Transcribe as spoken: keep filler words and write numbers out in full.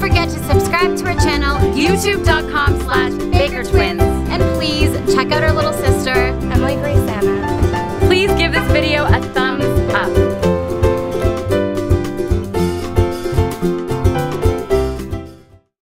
forget to subscribe to our channel, youtube dot com slash Baker Twins. And please check out our little sister